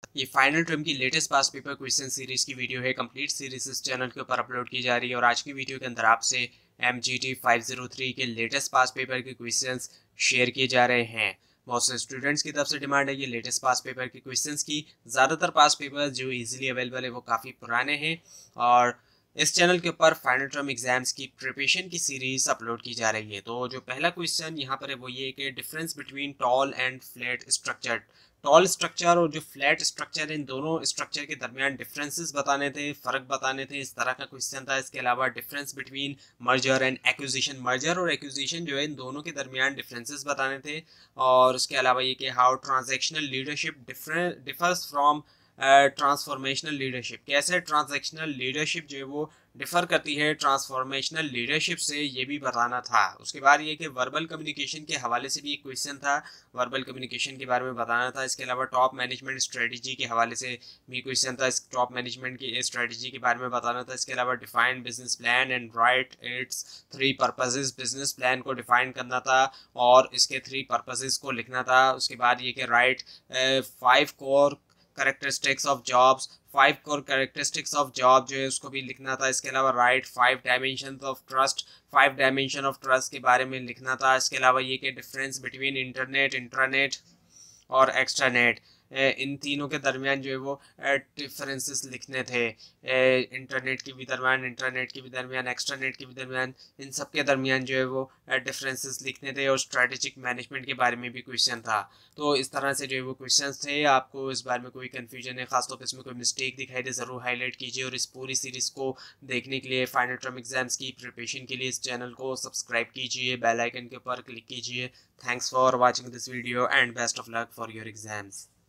ये final term की latest past paper question series की वीडियो है। कंप्लीट सीरीज इस चैनल के ऊपर अपलोड की जा रही है और आज की वीडियो के अंदर आपसे MGT 503 के लेटेस्ट पास्ट पेपर के क्वेश्चंस शेयर किए जा रहे हैं। बहुत से स्टूडेंट्स की तरफ से डिमांड है ये लेटेस्ट पास्ट पेपर के क्वेश्चंस की। ज़्यादातर पास्ट पेपर जो इजीली अवेलेबल है वो काफ़ी पुराने हैं और इस चैनल के ऊपर फाइनल टर्म एग्जाम्स की प्रिपरेशन की सीरीज अपलोड की जा रही है। तो जो पहला क्वेश्चन यहाँ पर है वो ये कि difference between tall and flat structure. Tall structure और जो फ्लैट स्ट्रक्चर, इन दोनों स्ट्रक्चर के दरमियान डिफरेंसेस बताने थे, फ़र्क बताने थे, इस तरह का क्वेश्चन था। इसके अलावा difference between merger and acquisition, merger और एक्विजिशन जो है इन दोनों के दरमियान डिफरेंसेस बताने थे। और उसके अलावा ये कि how transactional leadership differs from transformational leadership, कैसे ट्रांजैक्शनल लीडरशिप जो है वो डिफ़र करती है ट्रांसफॉर्मेशनल लीडरशिप से, ये भी बताना था। उसके बाद ये कि वर्बल कम्युनिकेशन के हवाले से भी एक क्वेश्चन था, वर्बल कम्युनिकेशन के बारे में बताना था। इसके अलावा टॉप मैनेजमेंट स्ट्रेटजी के हवाले से भी क्वेश्चन था, इस टॉप मैनेजमेंट की स्ट्रेटजी के बारे में बताना था। इसके अलावा define business plan and write its 3 purposes, business plan को डिफाइन करना था और इसके 3 पर्पसेस को लिखना था। उसके बाद ये कि write 5 core characteristics of jobs, 5 core characteristics of job जो है उसको भी लिखना था। इसके अलावा write 5 dimension of trust, 5 dimension of trust के बारे में लिखना था। इसके अलावा ये कि डिफरेंस बिटवीन इंटरनेट, इंट्रानेट और एक्स्ट्रानेट, इन तीनों के दरमियान जो है वो डिफरेंसेस लिखने थे। इंटरनेट के भी दरमियान, इंटरनेट के भी दरमियान, एक्स्ट्रानेट के भी दरमियान, इन सब के दरमियान जो है वो डिफरेंसेस लिखने थे। और स्ट्रेटेजिक मैनेजमेंट के बारे में भी क्वेश्चन था। तो इस तरह से जो है वो क्वेश्चंस थे। आपको इस बारे में कोई कन्फ्यूजन है, खासतौर पर इसमें कोई मिस्टेक दिखाई दे, ज़रूर हाईलाइट कीजिए। और इस पूरी सीरीज़ को देखने के लिए, फाइनल टर्म एग्जाम्स की प्रिपरेशन के लिए इस चैनल को सब्सक्राइब कीजिए, बेल आइकन के ऊपर क्लिक कीजिए। Thanks for watching this video and best of luck for your exams.